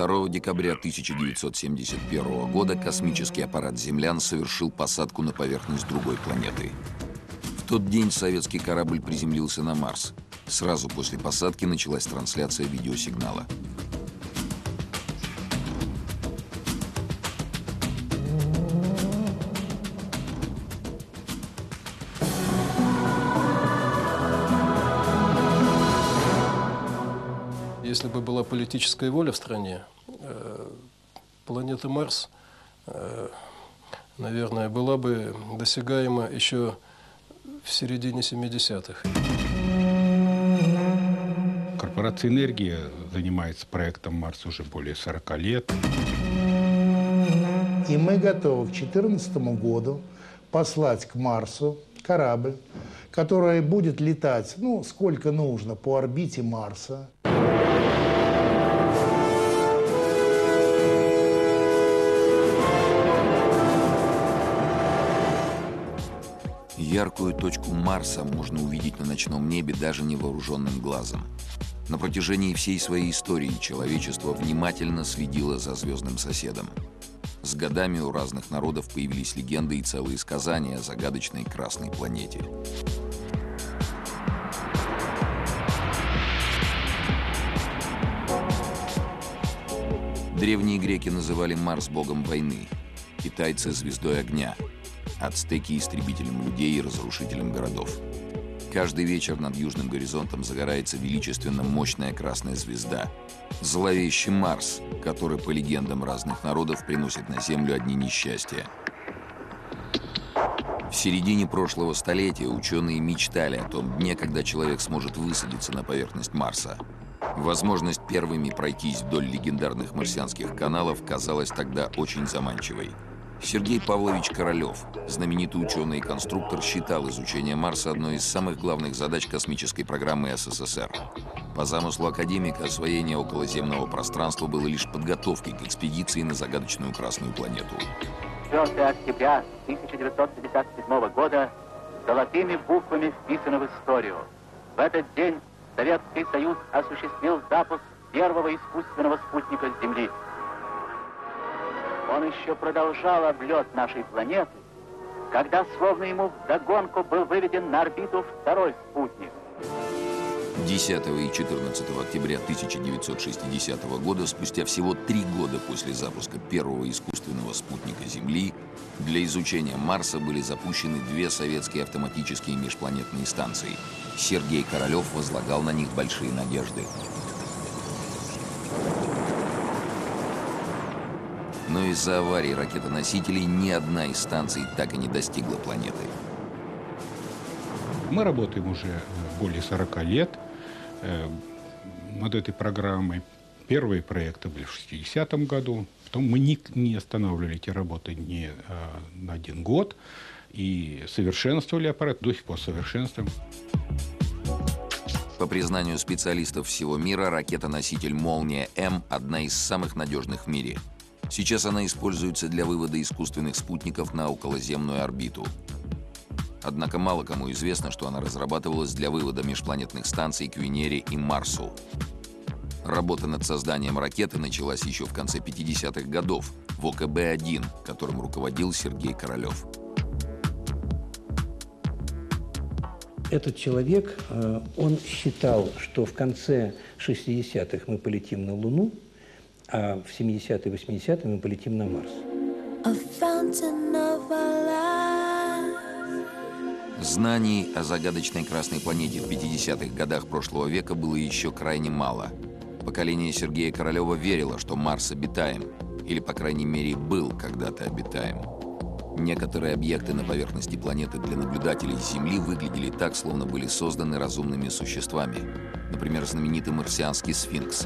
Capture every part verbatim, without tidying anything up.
второго декабря тысяча девятьсот семьдесят первого года космический аппарат «Землян» совершил посадку на поверхность другой планеты. В тот день советский корабль приземлился на Марс. Сразу после посадки началась трансляция видеосигнала. Если бы была политическая воля в стране, э, планета Марс, э, наверное, была бы досягаема еще в середине семидесятых. Корпорация «Энергия» занимается проектом «Марс» уже более сорока лет. И мы готовы к две тысячи четырнадцатому году послать к Марсу корабль, который будет летать, ну, сколько нужно по орбите Марса. Яркую точку Марса можно увидеть на ночном небе даже невооруженным глазом. На протяжении всей своей истории человечество внимательно следило за звездным соседом. С годами у разных народов появились легенды и целые сказания о загадочной красной планете. Древние греки называли Марс богом войны, китайцы — звездой огня, ацтеки — истребителем людей и разрушителем городов. Каждый вечер над южным горизонтом загорается величественно мощная красная звезда — зловещий Марс, который, по легендам разных народов, приносит на Землю одни несчастья. В середине прошлого столетия ученые мечтали о том дне, когда человек сможет высадиться на поверхность Марса. Возможность первыми пройтись вдоль легендарных марсианских каналов казалась тогда очень заманчивой. Сергей Павлович Королев, знаменитый ученый и конструктор, считал изучение Марса одной из самых главных задач космической программы СССР. По замыслу академика, освоение околоземного пространства было лишь подготовкой к экспедиции на загадочную Красную планету. четвёртого октября тысяча девятьсот пятьдесят седьмого года золотыми буквами вписано в историю. В этот день Советский Союз осуществил запуск первого искусственного спутника Земли. Он еще продолжал облет нашей планеты, когда, словно ему вдогонку, был выведен на орбиту второй спутник. десятого и четырнадцатого октября тысяча девятьсот шестидесятого года, спустя всего три года после запуска первого искусственного спутника Земли, для изучения Марса были запущены две советские автоматические межпланетные станции. Сергей Королев возлагал на них большие надежды. Но из-за аварии ракетоносителей ни одна из станций так и не достигла планеты. Мы работаем уже более сорока лет над этой программой. Первые проекты были в шестидесятом году. Потом мы не, не останавливали эти работы ни а, на один год. И совершенствовали аппарат, до сих пор совершенствуем. По признанию специалистов всего мира, ракета-носитель «Молния-М» – одна из самых надежных в мире. Сейчас она используется для вывода искусственных спутников на околоземную орбиту. Однако мало кому известно, что она разрабатывалась для вывода межпланетных станций к Венере и Марсу. Работа над созданием ракеты началась еще в конце пятидесятых годов в О К Б один, которым руководил Сергей Королев. Этот человек, он считал, что в конце шестидесятых мы полетим на Луну, а в семидесятые и восьмидесятые мы полетим на Марс. Знаний о загадочной Красной планете в пятидесятых годах прошлого века было еще крайне мало. Поколение Сергея Королева верило, что Марс обитаем, или, по крайней мере, был когда-то обитаем. Некоторые объекты на поверхности планеты для наблюдателей с Земли выглядели так, словно были созданы разумными существами. Например, знаменитый марсианский сфинкс.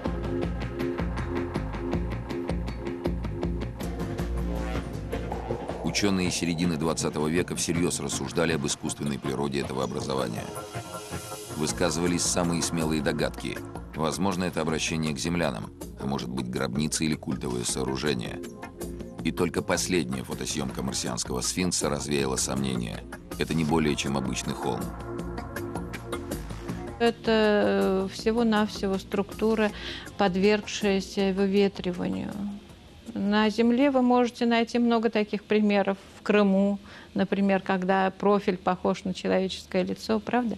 Ученые середины двадцатого века всерьез рассуждали об искусственной природе этого образования. Высказывались самые смелые догадки. Возможно, это обращение к землянам, а может быть, гробница или культовое сооружение. И только последняя фотосъемка марсианского сфинкса развеяла сомнения. Это не более чем обычный холм. Это всего-навсего структура, подвергшаяся выветриванию. На Земле вы можете найти много таких примеров. В Крыму, например, когда профиль похож на человеческое лицо, правда?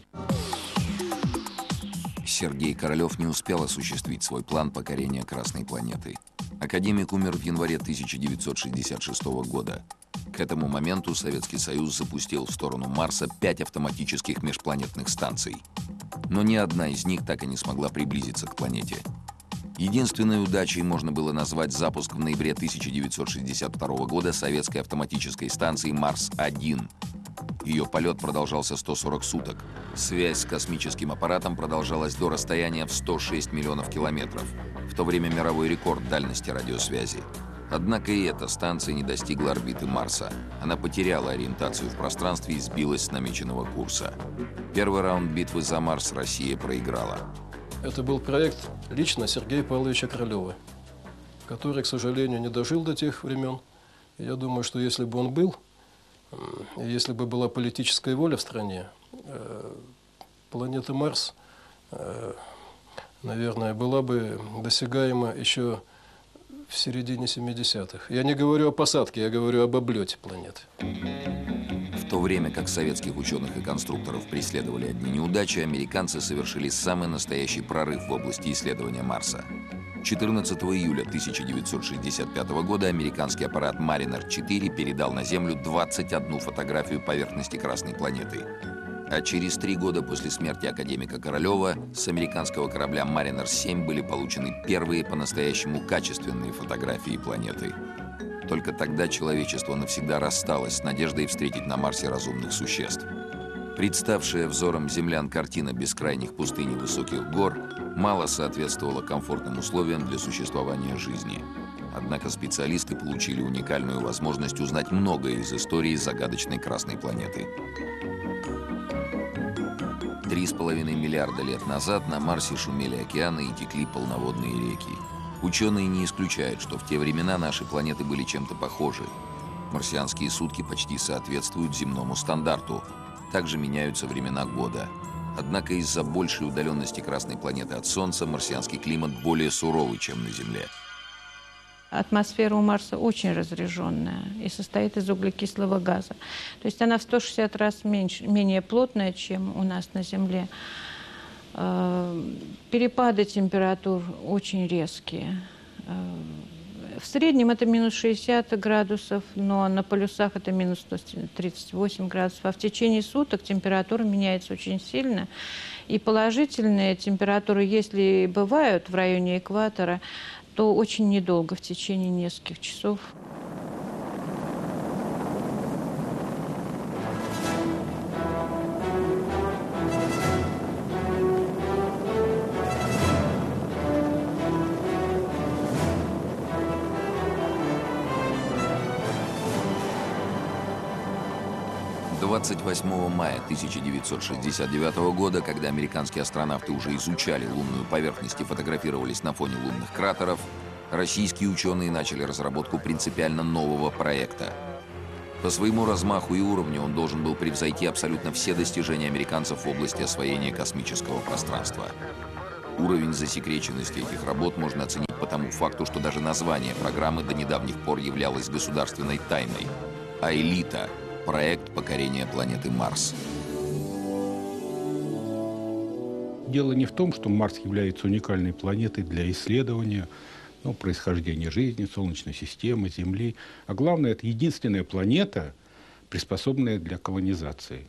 Сергей Королев не успел осуществить свой план покорения Красной планеты. Академик умер в январе тысяча девятьсот шестьдесят шестого года. К этому моменту Советский Союз запустил в сторону Марса пять автоматических межпланетных станций. Но ни одна из них так и не смогла приблизиться к планете. Единственной удачей можно было назвать запуск в ноябре тысяча девятьсот шестьдесят второго года советской автоматической станции Марс один. Ее полет продолжался сто сорок суток. Связь с космическим аппаратом продолжалась до расстояния в сто шесть миллионов километров, в то время мировой рекорд дальности радиосвязи. Однако и эта станция не достигла орбиты Марса. Она потеряла ориентацию в пространстве и сбилась с намеченного курса. Первый раунд битвы за Марс Россия проиграла. Это был проект лично Сергея Павловича Королева, который, к сожалению, не дожил до тех времен. Я думаю, что если бы он был, если бы была политическая воля в стране, планета Марс, наверное, была бы досягаема еще в середине семидесятых. Я не говорю о посадке, я говорю об облете планеты. В то время как советских ученых и конструкторов преследовали одни неудачи, американцы совершили самый настоящий прорыв в области исследования Марса. четырнадцатого июля тысяча девятьсот шестьдесят пятого года американский аппарат Маринер четыре передал на Землю двадцать одну фотографию поверхности Красной планеты. А через три года после смерти академика Королева с американского корабля Маринер семь были получены первые по-настоящему качественные фотографии планеты. Только тогда человечество навсегда рассталось с надеждой встретить на Марсе разумных существ. Представшая взором землян картина бескрайних пустынь и высоких гор мало соответствовала комфортным условиям для существования жизни. Однако специалисты получили уникальную возможность узнать многое из истории загадочной Красной планеты. Три с половиной миллиарда лет назад на Марсе шумели океаны и текли полноводные реки. Ученые не исключают, что в те времена наши планеты были чем-то похожи. Марсианские сутки почти соответствуют земному стандарту. Также меняются времена года. Однако из-за большей удаленности Красной планеты от Солнца марсианский климат более суровый, чем на Земле. Атмосфера у Марса очень разряженная и состоит из углекислого газа. То есть она в сто шестьдесят раз меньше, менее плотная, чем у нас на Земле. Перепады температур очень резкие. В среднем это минус шестьдесят градусов, но на полюсах это минус сто тридцать восемь градусов. А в течение суток температура меняется очень сильно. И положительные температуры, если бывают в районе экватора, то очень недолго, в течение нескольких часов. двадцать восьмого мая тысяча девятьсот шестьдесят девятого года, когда американские астронавты уже изучали лунную поверхность и фотографировались на фоне лунных кратеров, российские ученые начали разработку принципиально нового проекта. По своему размаху и уровню он должен был превзойти абсолютно все достижения американцев в области освоения космического пространства. Уровень засекреченности этих работ можно оценить по тому факту, что даже название программы до недавних пор являлось государственной тайной. «Аэлита» — проект покорения планеты Марс. Дело не в том, что Марс является уникальной планетой для исследования ну, происхождения жизни, Солнечной системы, Земли. А главное, это единственная планета, приспособленная для колонизации.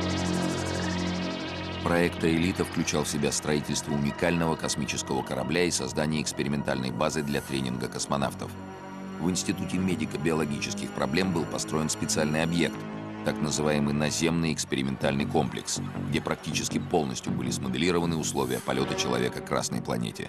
Проект «Аэлита» включал в себя строительство уникального космического корабля и создание экспериментальной базы для тренинга космонавтов. В Институте медико-биологических проблем был построен специальный объект, так называемый наземный экспериментальный комплекс, где практически полностью были смоделированы условия полета человека к Красной планете.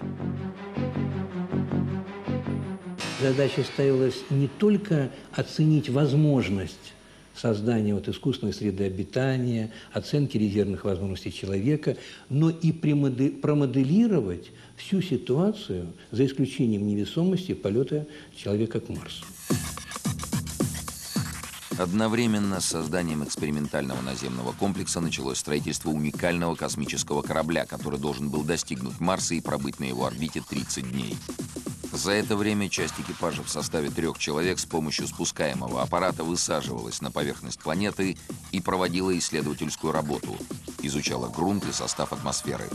Задача ставилась не только оценить возможность создания вот искусственной среды обитания, оценки резервных возможностей человека, но и промоделировать всю ситуацию, за исключением невесомости полета человека к Марсу. Одновременно с созданием экспериментального наземного комплекса началось строительство уникального космического корабля, который должен был достигнуть Марса и пробыть на его орбите тридцать дней. За это время часть экипажа в составе трех человек с помощью спускаемого аппарата высаживалась на поверхность планеты и проводила исследовательскую работу, изучала грунт и состав атмосферы.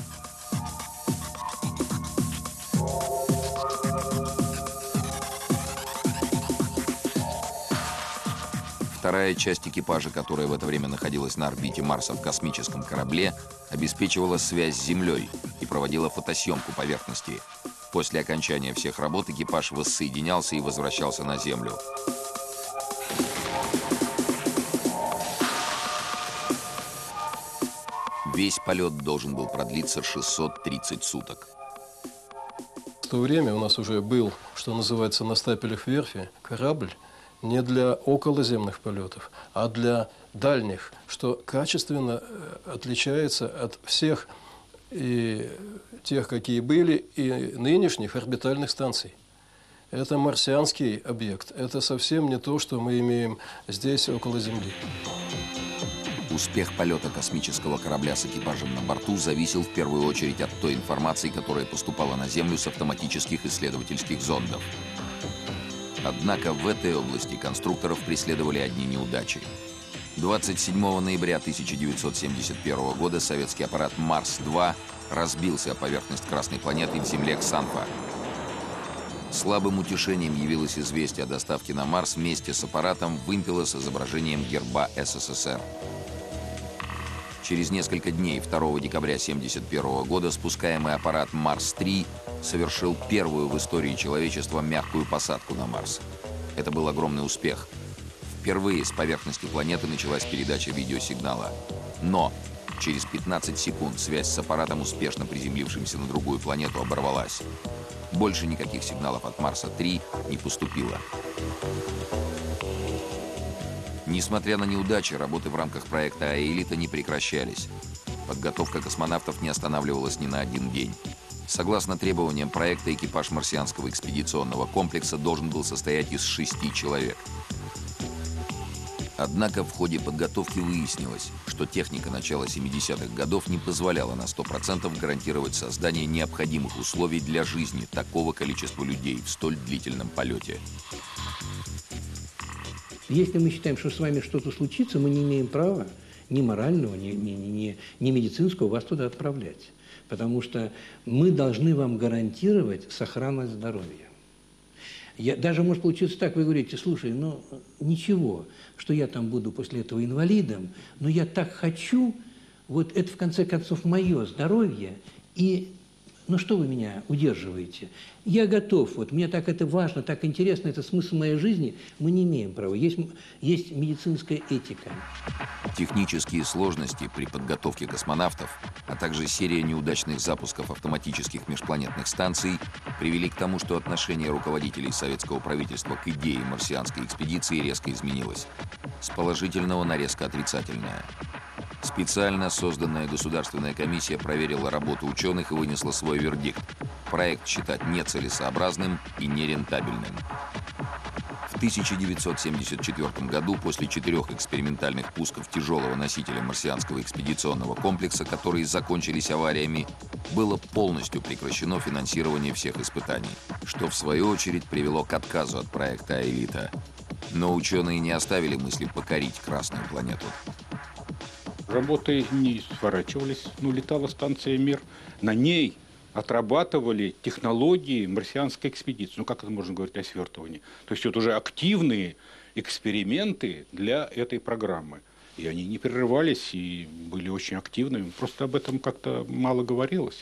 Вторая часть экипажа, которая в это время находилась на орбите Марса в космическом корабле, обеспечивала связь с Землей и проводила фотосъемку поверхности. После окончания всех работ экипаж воссоединялся и возвращался на Землю. Весь полет должен был продлиться шестьсот тридцать суток. В то время у нас уже был, что называется, на стапелях верфи корабль не для околоземных полетов, а для дальних, что качественно отличается от всех и тех, какие были, и нынешних орбитальных станций. Это марсианский объект. Это совсем не то, что мы имеем здесь, около Земли. Успех полета космического корабля с экипажем на борту зависел в первую очередь от той информации, которая поступала на Землю с автоматических исследовательских зондов. Однако в этой области конструкторов преследовали одни неудачи. двадцать седьмого ноября тысяча девятьсот семьдесят первого года советский аппарат Марс два разбился о поверхность Красной планеты в земле Ксанфа. Слабым утешением явилось известие о доставке на Марс вместе с аппаратом вымпела с изображением герба СССР. Через несколько дней, второго декабря тысяча девятьсот семьдесят первого года, спускаемый аппарат Марс три совершил первую в истории человечества мягкую посадку на Марс. Это был огромный успех. Впервые с поверхности планеты началась передача видеосигнала. Но через пятнадцать секунд связь с аппаратом, успешно приземлившимся на другую планету, оборвалась. Больше никаких сигналов от Марса три не поступило. Несмотря на неудачи, работы в рамках проекта «Аэлита» не прекращались. Подготовка космонавтов не останавливалась ни на один день. Согласно требованиям проекта, экипаж марсианского экспедиционного комплекса должен был состоять из шести человек. Однако в ходе подготовки выяснилось, что техника начала семидесятых годов не позволяла на сто процентов гарантировать создание необходимых условий для жизни такого количества людей в столь длительном полете. Если мы считаем, что с вами что-то случится, мы не имеем права ни морального, ни, ни, ни, ни медицинского вас туда отправлять. Потому что мы должны вам гарантировать сохранность здоровья. Я, даже может получиться так, вы говорите, слушай, ну ничего, что я там буду после этого инвалидом, но я так хочу, вот это в конце концов мое здоровье, и ну что вы меня удерживаете? Я готов, вот мне так это важно, так интересно, это смысл моей жизни, мы не имеем права, есть, есть медицинская этика. Технические сложности при подготовке космонавтов, а также серия неудачных запусков автоматических межпланетных станций привели к тому, что отношение руководителей советского правительства к идее марсианской экспедиции резко изменилось. С положительного на резко отрицательное. Специально созданная государственная комиссия проверила работу ученых и вынесла свой вердикт. Проект считать нецелесообразным и нерентабельным. В тысяча девятьсот семьдесят четвёртом году, после четырех экспериментальных пусков тяжелого носителя марсианского экспедиционного комплекса, которые закончились авариями, было полностью прекращено финансирование всех испытаний, что в свою очередь привело к отказу от проекта «Аэлита». Но ученые не оставили мысли покорить Красную планету. Работы не сворачивались, ну, летала станция «Мир». На ней отрабатывали технологии марсианской экспедиции. Ну, как это можно говорить о свертывании? То есть это уже активные эксперименты для этой программы. И они не прерывались и были очень активными. Просто об этом как-то мало говорилось.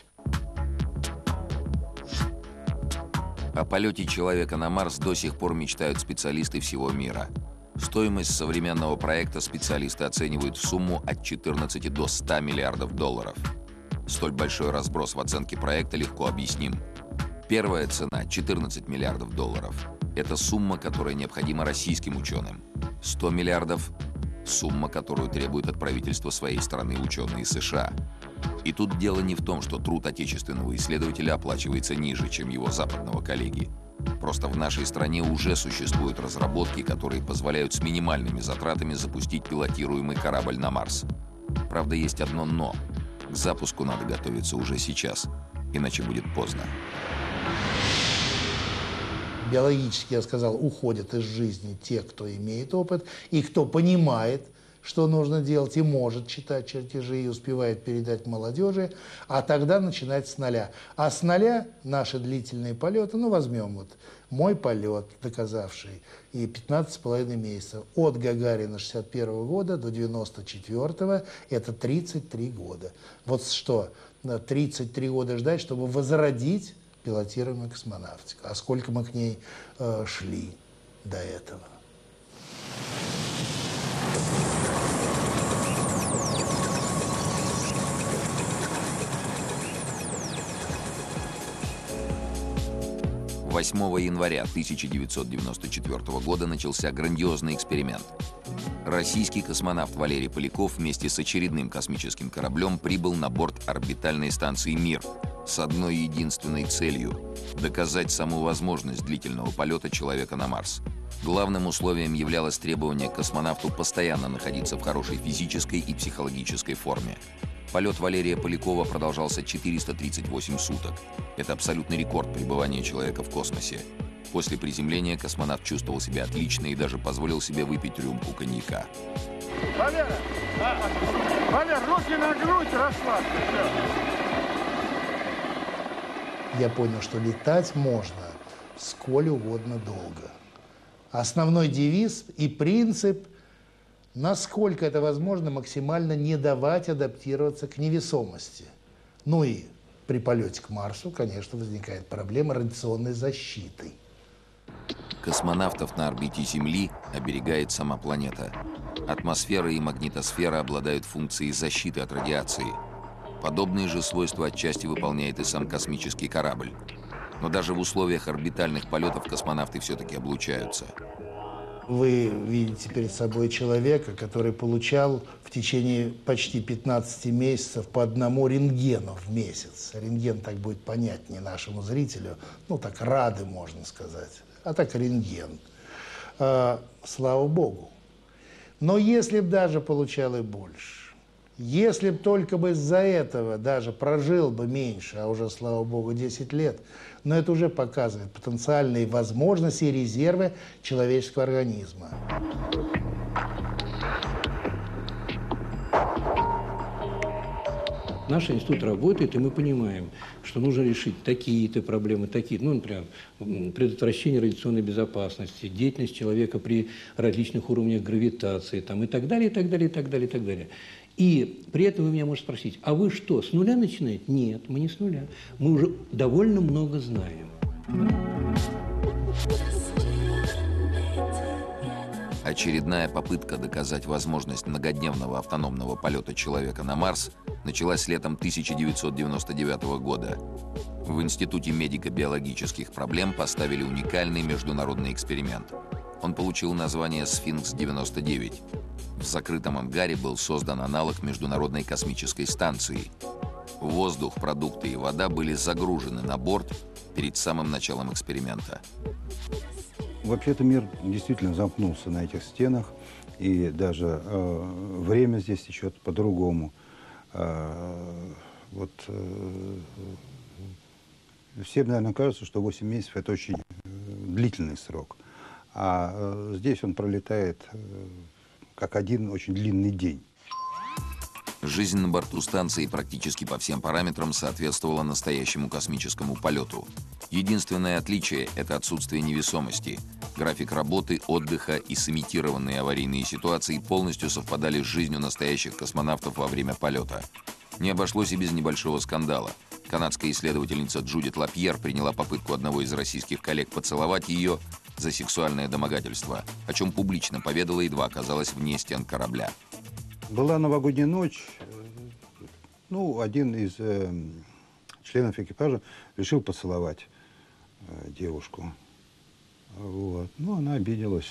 О полете человека на Марс до сих пор мечтают специалисты всего мира. Стоимость современного проекта специалисты оценивают в сумму от четырнадцати до ста миллиардов долларов. Столь большой разброс в оценке проекта легко объясним. Первая цена – четырнадцать миллиардов долларов. Это сумма, которая необходима российским ученым. сто миллиардов – сумма, которую требуют от правительства своей страны ученые США. И тут дело не в том, что труд отечественного исследователя оплачивается ниже, чем его западного коллеги. Просто в нашей стране уже существуют разработки, которые позволяют с минимальными затратами запустить пилотируемый корабль на Марс. Правда, есть одно «но». К запуску надо готовиться уже сейчас, иначе будет поздно. Биологически, я сказал, уходят из жизни те, кто имеет опыт и кто понимает, что нужно делать, и может читать чертежи, и успевает передать молодежи, а тогда начинать с нуля. А с нуля наши длительные полеты, ну, возьмем вот мой полет, доказавший, и пятнадцать с половиной месяцев. От Гагарина шестьдесят первого года до девяносто четвёртого, это тридцать три года. Вот что, тридцать три года ждать, чтобы возродить пилотируемую космонавтику. А сколько мы к ней э, шли до этого. восьмого января тысяча девятьсот девяносто четвёртого года начался грандиозный эксперимент. Российский космонавт Валерий Поляков вместе с очередным космическим кораблем прибыл на борт орбитальной станции «Мир» с одной единственной целью – доказать саму возможность длительного полета человека на Марс. Главным условием являлось требование космонавту постоянно находиться в хорошей физической и психологической форме. Полет Валерия Полякова продолжался четыреста тридцать восемь суток. Это абсолютный рекорд пребывания человека в космосе. После приземления космонавт чувствовал себя отлично и даже позволил себе выпить рюмку коньяка. Валера! А, Валер, руки на грудь, расслабься, все. Я понял, что летать можно сколь угодно долго. Основной девиз и принцип, насколько это возможно, максимально не давать адаптироваться к невесомости. Ну и при полете к Марсу, конечно, возникает проблема радиационной защиты. Космонавтов на орбите Земли оберегает сама планета. Атмосфера и магнитосфера обладают функцией защиты от радиации. Подобные же свойства отчасти выполняет и сам космический корабль. Но даже в условиях орбитальных полетов космонавты все-таки облучаются. Вы видите перед собой человека, который получал в течение почти пятнадцати месяцев по одному рентгену в месяц. Рентген так будет понятнее нашему зрителю. Ну, так рады, можно сказать. А так рентген. А, слава Богу. Но если бы даже получал и больше, если бы только бы из-за этого даже прожил бы меньше, а уже, слава Богу, десять лет, но это уже показывает потенциальные возможности и резервы человеческого организма. Наш институт работает, и мы понимаем, что нужно решить такие-то проблемы, такие, ну, например, предотвращение радиационной безопасности, деятельность человека при различных уровнях гравитации, там, и так далее, и так далее, и так далее, и так далее. И при этом вы меня можете спросить, а вы что, с нуля начинаете? Нет, мы не с нуля. Мы уже довольно много знаем. Очередная попытка доказать возможность многодневного автономного полета человека на Марс началась летом тысяча девятьсот девяносто девятого года. В Институте медико-биологических проблем поставили уникальный международный эксперимент. Он получил название «Сфинкс девяносто девять». В закрытом ангаре был создан аналог Международной космической станции. Воздух, продукты и вода были загружены на борт перед самым началом эксперимента. Вообще-то мир действительно замкнулся на этих стенах, и даже э, время здесь течет по-другому. Э, вот, э, всем, наверное, кажется, что восемь месяцев – это очень длительный срок. А э, здесь он пролетает э, как один очень длинный день. Жизнь на борту станции практически по всем параметрам соответствовала настоящему космическому полету. Единственное отличие – это отсутствие невесомости. График работы, отдыха и сымитированные аварийные ситуации полностью совпадали с жизнью настоящих космонавтов во время полета. Не обошлось и без небольшого скандала. Канадская исследовательница Джудит Лапьер приняла попытку одного из российских коллег поцеловать ее за сексуальное домогательство, о чем публично поведала, едва оказалась вне стен корабля. Была новогодняя ночь. Ну, один из э, членов экипажа решил поцеловать э, девушку. Вот. Ну, она обиделась.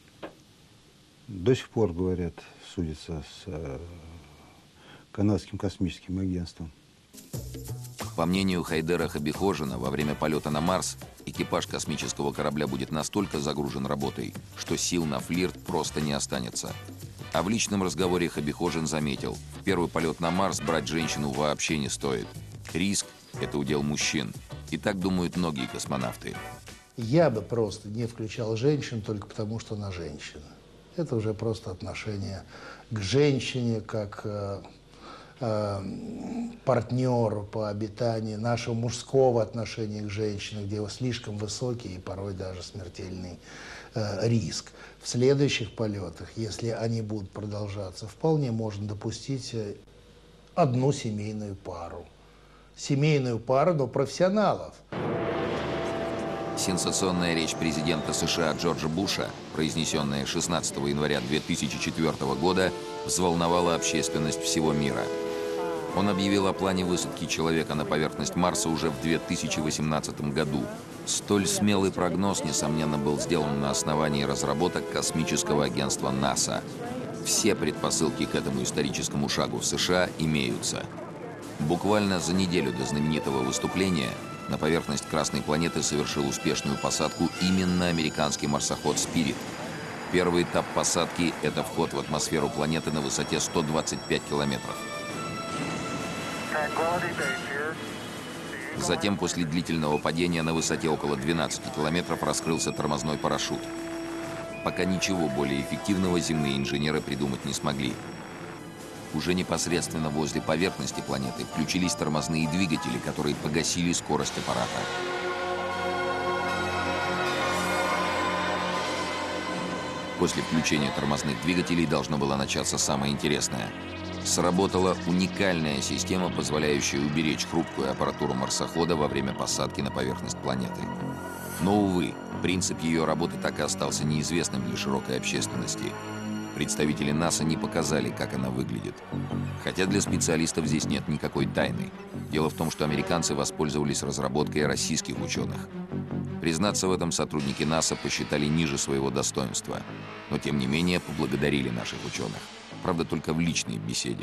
До сих пор, говорят, судится с э, канадским космическим агентством. По мнению Хайдера Хабихожина, во время полета на Марс экипаж космического корабля будет настолько загружен работой, что сил на флирт просто не останется. А в личном разговоре Хабихожин заметил, в первый полет на Марс брать женщину вообще не стоит. Риск – это удел мужчин. И так думают многие космонавты. Я бы просто не включал женщин только потому, что она женщина. Это уже просто отношение к женщине, как э, э, партнеру по обитанию, нашего мужского отношения к женщине, где слишком высокий и порой даже смертельный э, риск. В следующих полетах, если они будут продолжаться, вполне можно допустить одну семейную пару. Семейную пару, но профессионалов. Сенсационная речь президента США Джорджа Буша, произнесенная шестнадцатого января две тысячи четвёртого года, взволновала общественность всего мира. Он объявил о плане высадки человека на поверхность Марса уже в две тысячи восемнадцатом году. Столь смелый прогноз, несомненно, был сделан на основании разработок космического агентства НАСА. Все предпосылки к этому историческому шагу в США имеются. Буквально за неделю до знаменитого выступления на поверхность Красной планеты совершил успешную посадку именно американский марсоход «Спирит». Первый этап посадки – это вход в атмосферу планеты на высоте сто двадцать пять километров. Затем, после длительного падения на высоте около двенадцати километров, раскрылся тормозной парашют. Пока ничего более эффективного земные инженеры придумать не смогли. Уже непосредственно возле поверхности планеты включились тормозные двигатели, которые погасили скорость аппарата. После включения тормозных двигателей должно было начаться самое интересное. Сработала уникальная система, позволяющая уберечь хрупкую аппаратуру марсохода во время посадки на поверхность планеты. Но, увы, принцип ее работы так и остался неизвестным для широкой общественности. Представители НАСА не показали, как она выглядит. Хотя для специалистов здесь нет никакой тайны. Дело в том, что американцы воспользовались разработкой российских ученых. Признаться в этом сотрудники НАСА посчитали ниже своего достоинства. Но, тем не менее, поблагодарили наших ученых. Правда, только в личной беседе.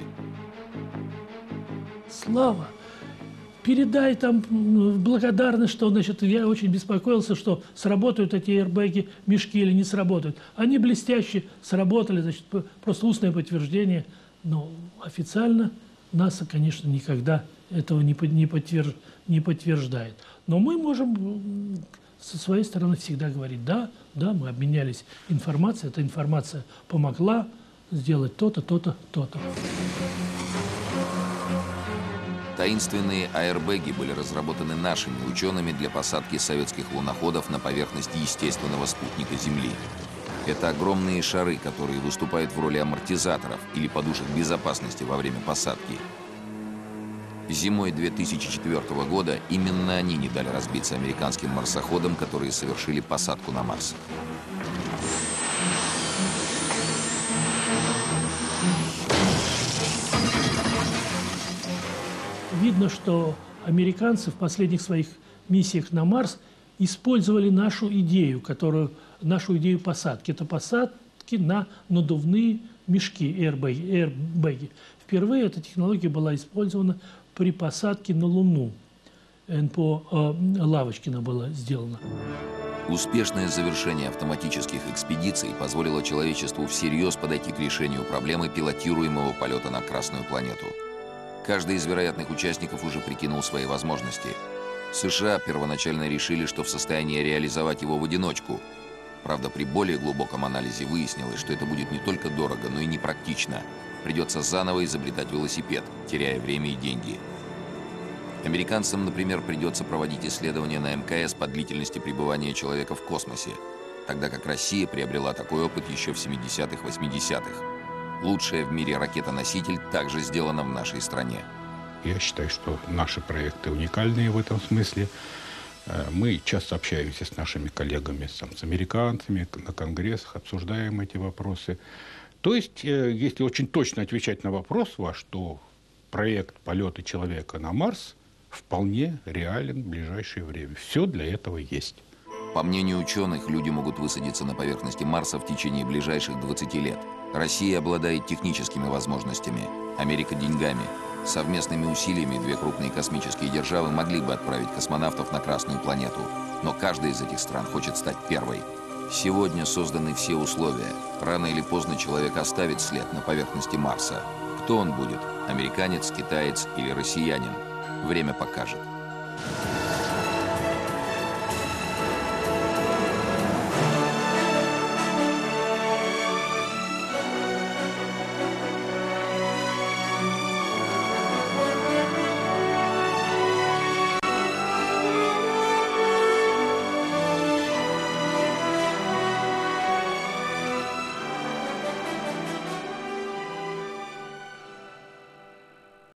Слава, передай там благодарность, что, значит, я очень беспокоился, что сработают эти эйрбэги, мешки или не сработают. Они блестяще сработали, значит, просто устное подтверждение. Но официально НАСА, конечно, никогда этого не, не, подтверж, не подтверждает. Но мы можем со своей стороны всегда говорить, да, да, мы обменялись информацией, эта информация помогла сделать то-то, то-то, то-то. Таинственные аэрбэги были разработаны нашими учеными для посадки советских луноходов на поверхность естественного спутника Земли. Это огромные шары, которые выступают в роли амортизаторов или подушек безопасности во время посадки. Зимой две тысячи четвёртого года именно они не дали разбиться американским марсоходам, которые совершили посадку на Марс. Видно, что американцы в последних своих миссиях на Марс использовали нашу идею, которую, нашу идею посадки. Это посадки на надувные мешки, эйрбэги, эйрбэги. Впервые эта технология была использована при посадке на Луну. эн пэ о э, Лавочкина было сделано. Успешное завершение автоматических экспедиций позволило человечеству всерьез подойти к решению проблемы пилотируемого полета на Красную планету. Каждый из вероятных участников уже прикинул свои возможности. США первоначально решили, что в состоянии реализовать его в одиночку. Правда, при более глубоком анализе выяснилось, что это будет не только дорого, но и непрактично. Придется заново изобретать велосипед, теряя время и деньги. Американцам, например, придется проводить исследования на эм ка эс по длительности пребывания человека в космосе, тогда как Россия приобрела такой опыт еще в семидесятых-восьмидесятых. Лучшая в мире ракета-носитель также сделана в нашей стране. Я считаю, что наши проекты уникальные в этом смысле. Мы часто общаемся с нашими коллегами, с американцами, на конгрессах, обсуждаем эти вопросы. То есть, если очень точно отвечать на вопрос ваш, то проект полета человека на Марс вполне реален в ближайшее время. Все для этого есть. По мнению ученых, люди могут высадиться на поверхности Марса в течение ближайших двадцати лет. Россия обладает техническими возможностями, Америка – деньгами. Совместными усилиями две крупные космические державы могли бы отправить космонавтов на Красную планету. Но каждая из этих стран хочет стать первой. Сегодня созданы все условия. Рано или поздно человек оставит след на поверхности Марса. Кто он будет? Американец, китаец или россиянин? Время покажет.